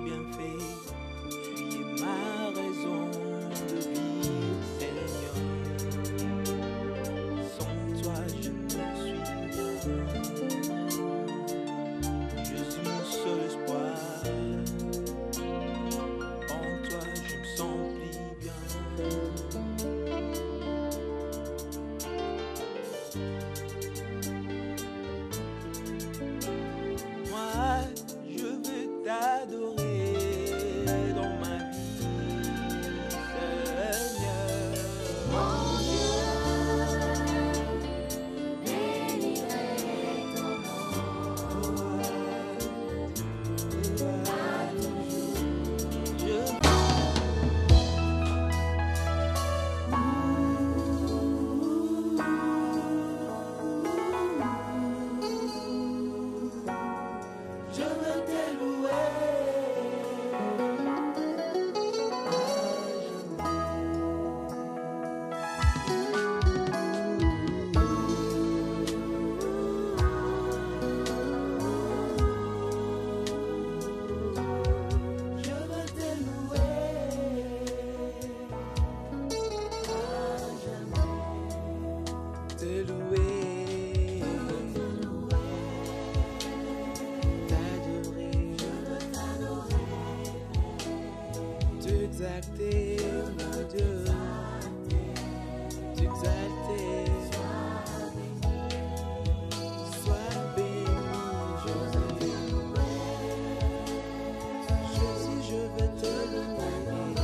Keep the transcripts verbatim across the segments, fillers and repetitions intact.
bienfaits. Tu es ma raison de vivre, Seigneur. Sans toi, je ne suis rien. Je suis mon seul espoir. En toi, je me sens plus bien. Moi, je veux t'adorer dans ma vie, Seigneur. Mon Dieu, bénirai ton nom à toujours. Je veux te louer. Je veux te louer à jamais. Te louer, t'adorer, t'exalter, mon Dieu, t'exalter. Sois béni, Jésus. Jésus, je veux te louer,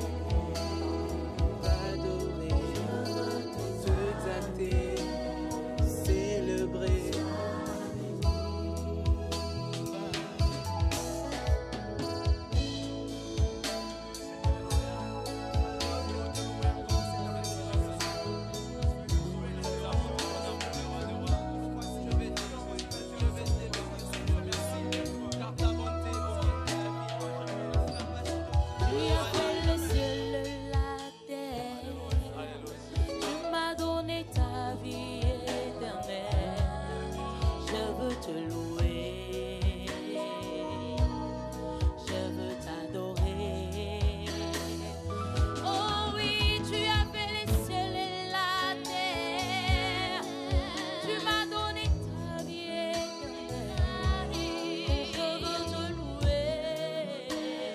t'adorer, t'exalter, célébrer. Tu as fait le ciel et la terre. Tu m'as donné ta vie éternelle. Je veux te louer. Je veux t'adorer. Oh oui, tu as fait les ciels et la terre. Tu m'as donné ta vie éternelle. Je veux te louer.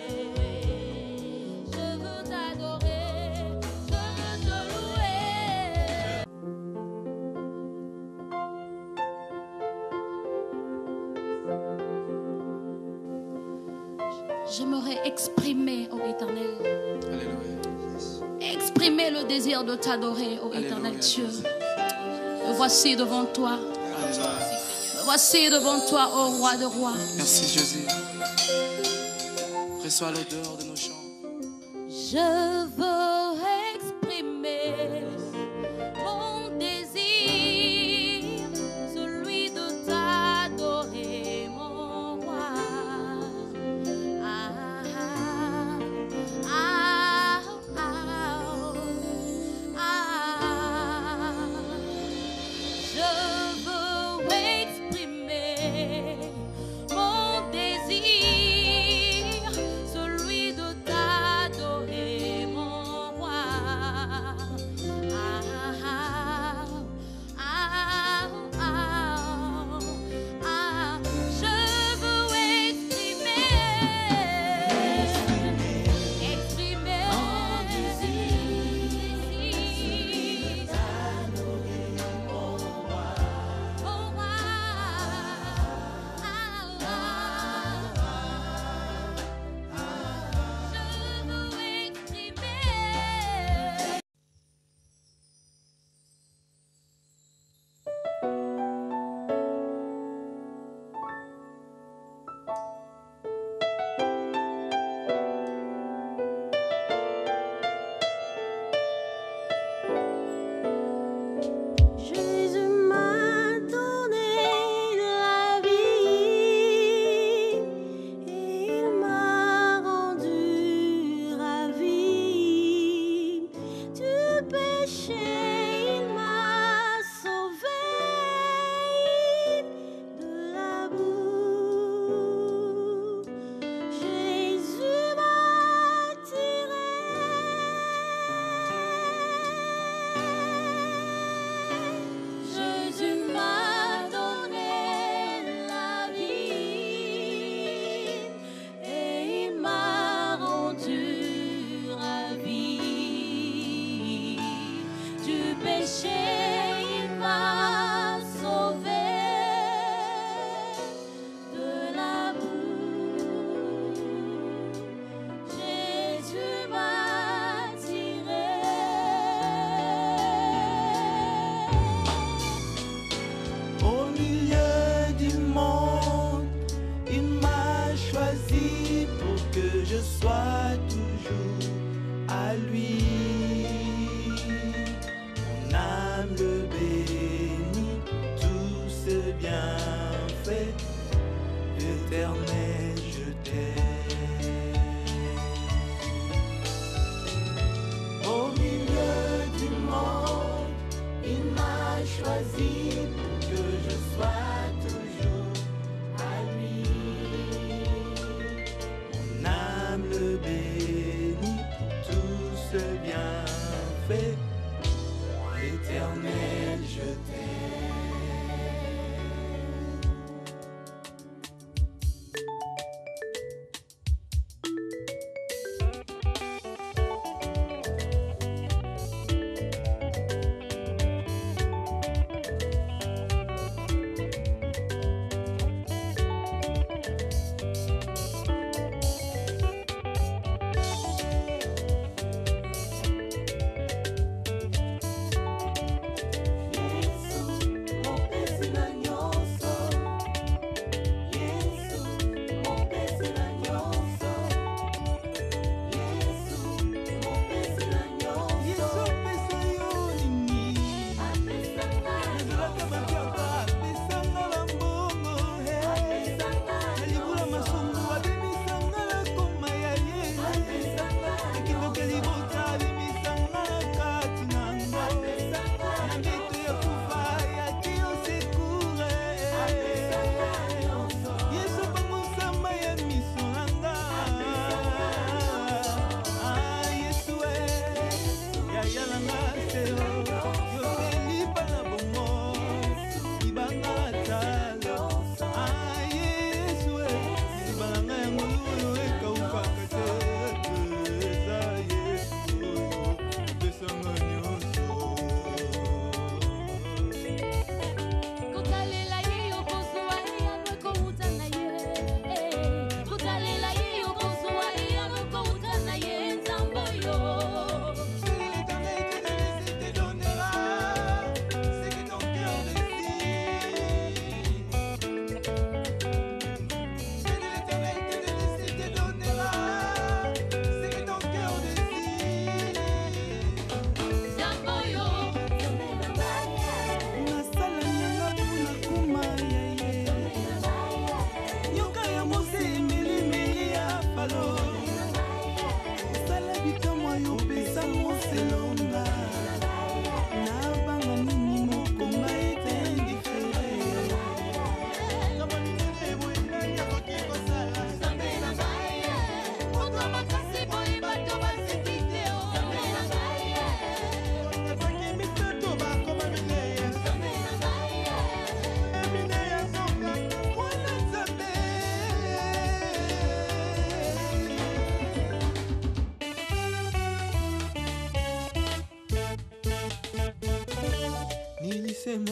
Je veux t'adorer. Je veux te louer. J'aimerais exprimer, ô Éternel, Alléluia. exprimer le désir de t'adorer, ô Éternel Dieu. Me voici devant toi. Alléluia. Me voici devant toi, ô Roi de rois. Merci Jésus. Reçois l'odeur de nos chants. Je veux exprimer mon désir, celui de t'adorer, mon roi. Ah, ah, ah, ah, ah. Je veux exprimer mon désir, celui de t'adorer, mon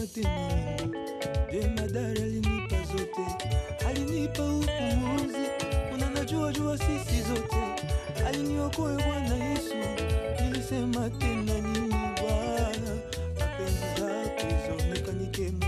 nilisema tena, jemadari alinipa zote, alinipa upuuzi, unanajua jua sisi zote, aliniokoe Bwana Yesu. Nilisema tena nini Bwana, mapenzi zake zonekana